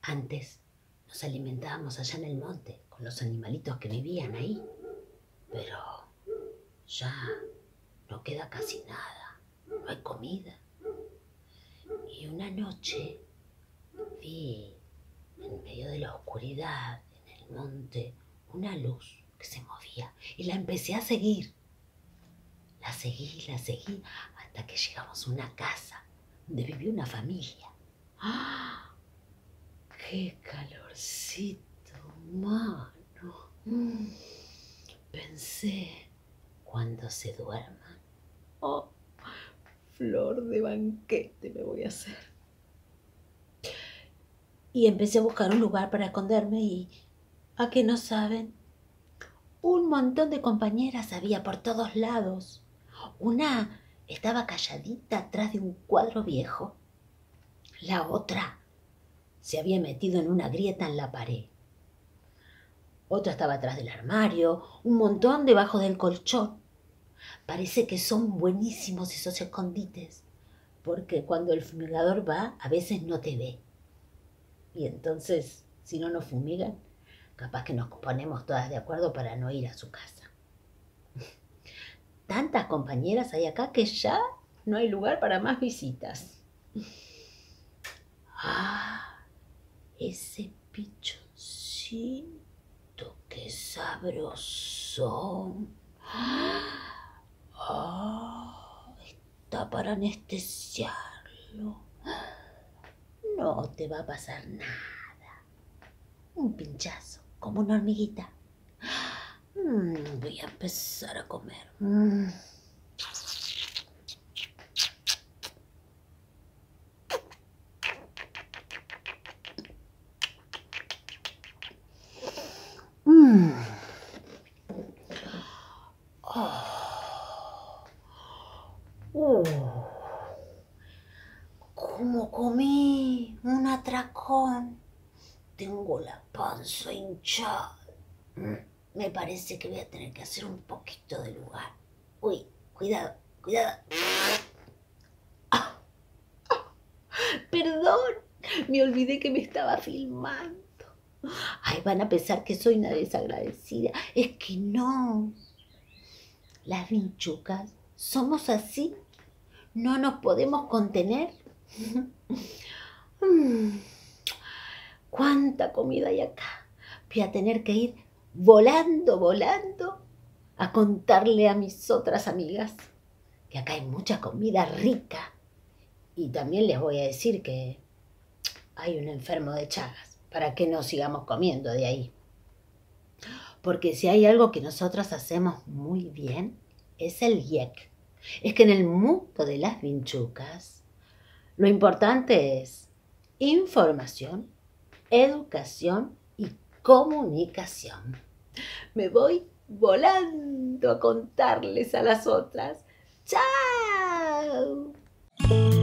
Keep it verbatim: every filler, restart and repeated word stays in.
Antes nos alimentábamos allá en el monte con los animalitos que vivían ahí, pero ya no queda casi nada, no hay comida. Y una noche vi en medio de la oscuridad, en el monte, una luz que se movía y la empecé a seguir. La seguí, la seguí, hasta que llegamos a una casa donde vivía una familia. ¡Ah! ¡Qué calorcito, mano! Mm. Pensé, cuando se duerman, oh, flor de banquete me voy a hacer. Y empecé a buscar un lugar para esconderme y, ¿a qué no saben? Un montón de compañeras había por todos lados. Una estaba calladita atrás de un cuadro viejo. La otra se había metido en una grieta en la pared. Otra estaba atrás del armario, un montón debajo del colchón. Parece que son buenísimos esos escondites, porque cuando el fumigador va, a veces no te ve. Y entonces, si no nos fumigan, capaz que nos ponemos todas de acuerdo para no ir a su casa. Tantas compañeras hay acá que ya no hay lugar para más visitas. Ah, ese pichoncito, qué sabrosón. Ah, está para anestesiarlo. No te va a pasar nada. Un pinchazo, como una hormiguita. Mm, voy a empezar a comer. Mm. Mm. Oh. Uh. ¿Cómo comí? Un atracón. Tengo la panza hinchada. Mm. Me parece que voy a tener que hacer un poquito de lugar. Uy, cuidado, cuidado. Ah, ah, perdón, me olvidé que me estaba filmando. Ay, van a pensar que soy una desagradecida. Es que no. Las vinchucas somos así. No nos podemos contener. Mm, ¿cuánta comida hay acá? Voy a tener que ir volando, volando a contarle a mis otras amigas que acá hay mucha comida rica. Y también les voy a decir que hay un enfermo de Chagas, para que no sigamos comiendo de ahí. Porque si hay algo que nosotros hacemos muy bien, es el yek. Es que en el mundo de las vinchucas, lo importante es información, educación y comunicación. Me voy volando a contarles a las otras. ¡Chao!